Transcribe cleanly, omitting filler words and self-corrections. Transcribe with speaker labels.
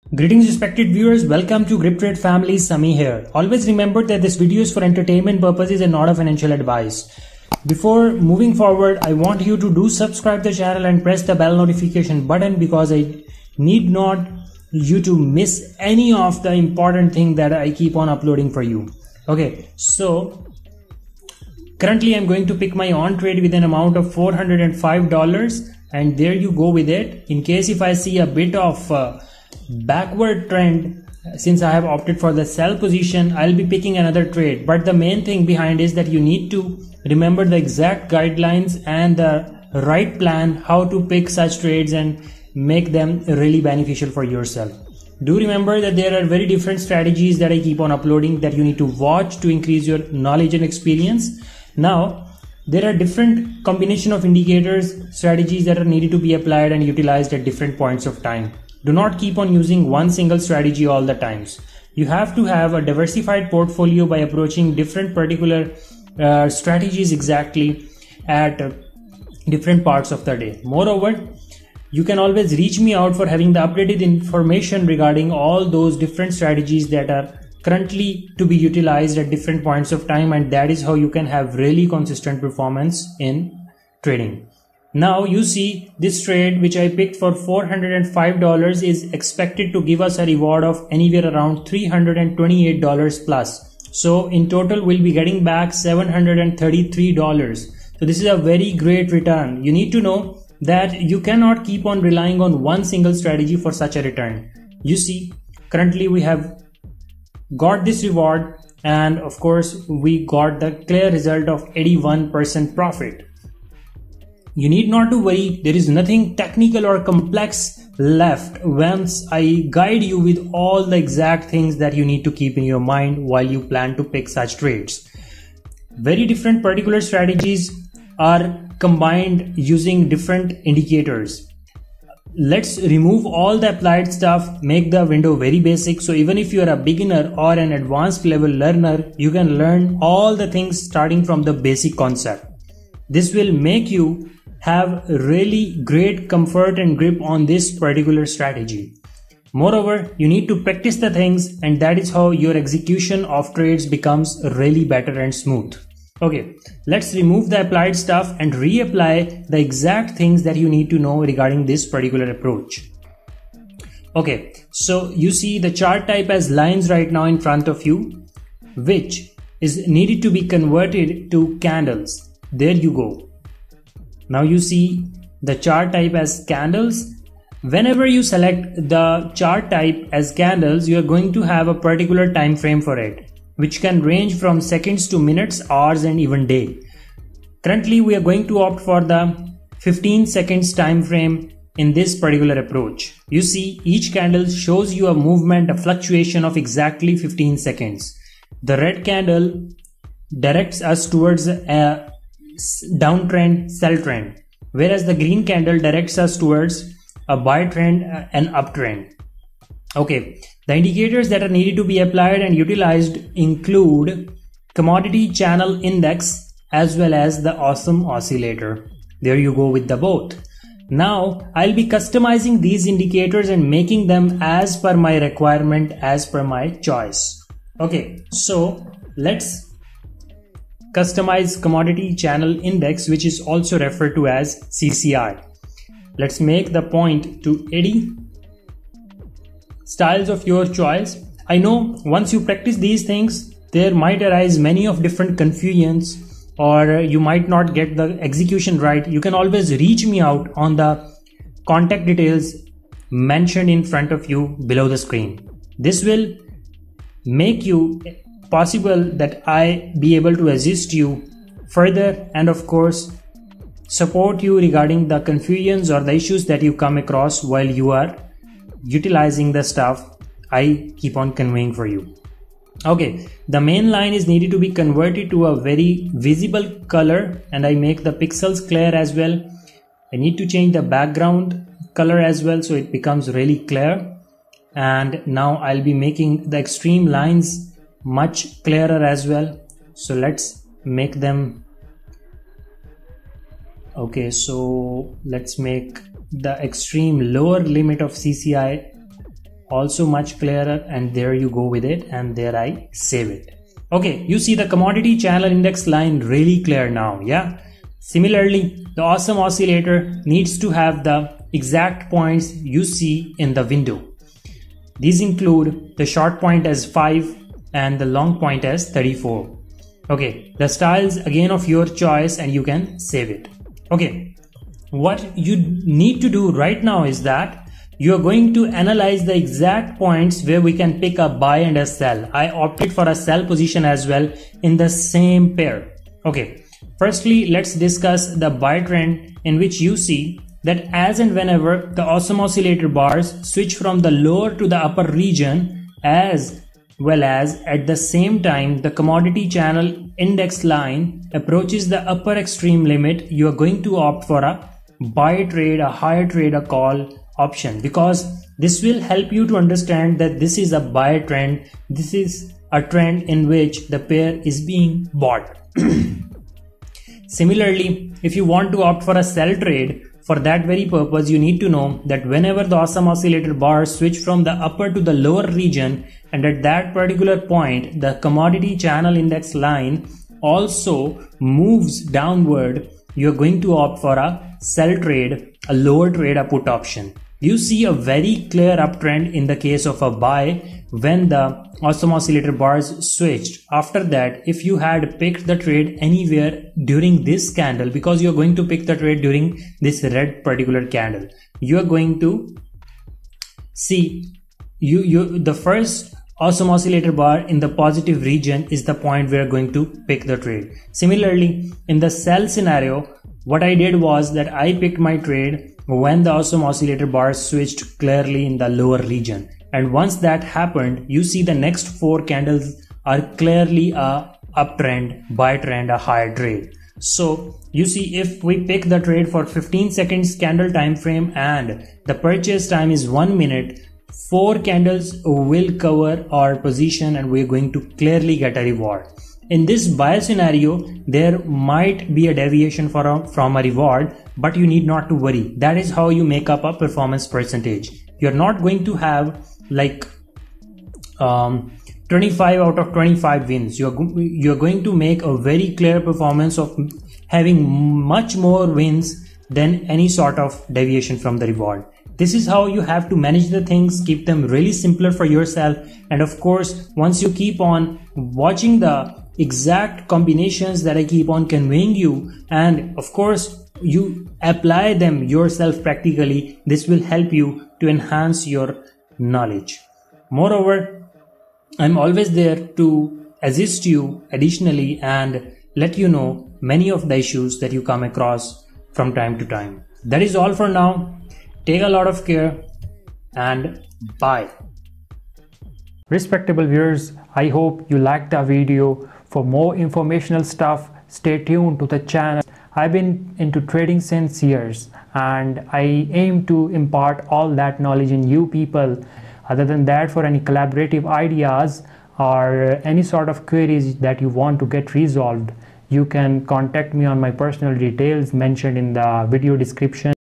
Speaker 1: Greetings respected viewers, welcome to Grip Trade family, Sami here. Always remember that this video is for entertainment purposes and not a financial advice. Before moving forward, I want you to do subscribe the channel and press the bell notification button because I need not you to miss any of the important thing that I keep on uploading for you. Okay, so currently I'm going to pick my on trade with an amount of $405 and there you go with it. In case if I see a bit of backward trend, since I have opted for the sell position, I'll be picking another trade. But the main thing behind is that you need to remember the exact guidelines and the right plan how to pick such trades and make them really beneficial for yourself. Do remember that there are very different strategies that I keep on uploading that you need to watch to increase your knowledge and experience. Now there are different combination of indicators, strategies that are needed to be applied and utilized at different points of time. Do not keep on using one single strategy all the times. You have to have a diversified portfolio by approaching different particular strategies exactly at different parts of the day. Moreover, you can always reach me out for having the updated information regarding all those different strategies that are currently to be utilized at different points of time, and that is how you can have really consistent performance in trading. Now you see this trade which I picked for $405 is expected to give us a reward of anywhere around $328 plus. So in total we'll be getting back $733. So this is a very great return. You need to know that you cannot keep on relying on one single strategy for such a return. You see, currently we have got this reward and of course we got the clear result of 81% profit. You need not to worry, there is nothing technical or complex left once I guide you with all the exact things that you need to keep in your mind while you plan to pick such trades. Very different particular strategies are combined using different indicators. Let's remove all the applied stuff, make the window very basic, so even if you are a beginner or an advanced level learner, you can learn all the things starting from the basic concept. This will make you have really great comfort and grip on this particular strategy. Moreover, you need to practice the things, and that is how your execution of trades becomes really better and smooth. Okay, let's remove the applied stuff and reapply the exact things that you need to know regarding this particular approach. Okay, so you see the chart type as lines right now in front of you, which is needed to be converted to candles. There you go. Now you see the chart type as candles. Whenever you select the chart type as candles, you are going to have a particular time frame for it, which can range from seconds to minutes, hours and even day. Currently we are going to opt for the 15 seconds time frame in this particular approach. You see each candle shows you a movement, a fluctuation of exactly 15 seconds. The red candle directs us towards a downtrend, sell trend, whereas the green candle directs us towards a buy trend, an uptrend. Okay, the indicators that are needed to be applied and utilized include commodity channel index as well as the awesome oscillator. There you go with the both. Now I'll be customizing these indicators and making them as per my requirement, as per my choice. Okay, so let's customize commodity channel index, which is also referred to as CCI. Let's make the point to 80. Styles of your choice. I know once you practice these things, there might arise many of different confusions or you might not get the execution right. You can always reach me out on the contact details mentioned in front of you below the screen. This will make you possible that I be able to assist you further and of course support you regarding the confusions or the issues that you come across while you are utilizing the stuff I keep on conveying for you. Okay, the main line is needed to be converted to a very visible color and I make the pixels clear as well. I need to change the background color as well so it becomes really clear, and now I'll be making the extreme lines much clearer as well. So let's make them okay, so let's make the extreme lower limit of CCI also much clearer, and there you go with it, and there I save it. Okay, you see the commodity channel index line really clear now, yeah? Similarly, the awesome oscillator needs to have the exact points you see in the window. These include the short point as 5 and the long point as 34. Okay, the styles again of your choice, and you can save it. Okay, what you need to do right now is that you are going to analyze the exact points where we can pick a buy and a sell. I opted for a sell position as well in the same pair. Okay, firstly, let's discuss the buy trend, in which you see that as and whenever the awesome oscillator bars switch from the lower to the upper region, as well as at the same time the commodity channel index line approaches the upper extreme limit, you are going to opt for a buy trade, a higher trade, a call option, because this will help you to understand that this is a buy trend. This is a trend in which the pair is being bought. Similarly, if you want to opt for a sell trade, for that very purpose you need to know that whenever the awesome oscillator bars switch from the upper to the lower region, and at that particular point the commodity channel index line also moves downward, you are going to opt for a sell trade, a lower trade, a put option. You see a very clear uptrend in the case of a buy when the awesome oscillator bars switched. After that, if you had picked the trade anywhere during this candle, because you are going to pick the trade during this red particular candle, you are going to see the first awesome oscillator bar in the positive region is the point we are going to pick the trade. Similarly, in the sell scenario, what I did was that I picked my trade when the awesome oscillator bar switched clearly in the lower region, and once that happened, you see the next 4 candles are clearly a uptrend, buy trend, a higher trade. So you see, if we pick the trade for 15 seconds candle time frame and the purchase time is 1 minute, 4 candles will cover our position and we're going to clearly get a reward. In this buy scenario, there might be a deviation from a reward, but you need not to worry. That is how you make up a performance percentage. You're not going to have like 25 out of 25 wins. You're going to make a very clear performance of having much more wins than any sort of deviation from the reward. This is how you have to manage the things, keep them really simpler for yourself. And of course, once you keep on watching the exact combinations that I keep on conveying you, and of course you apply them yourself practically, this will help you to enhance your knowledge. Moreover, I'm always there to assist you additionally and let you know many of the issues that you come across from time to time. That is all for now. Take a lot of care and bye. Respectable viewers, I hope you liked the video. For more informational stuff, stay tuned to the channel. I've been into trading since years and I aim to impart all that knowledge in you people. Other than that, for any collaborative ideas or any sort of queries that you want to get resolved, you can contact me on my personal details mentioned in the video description.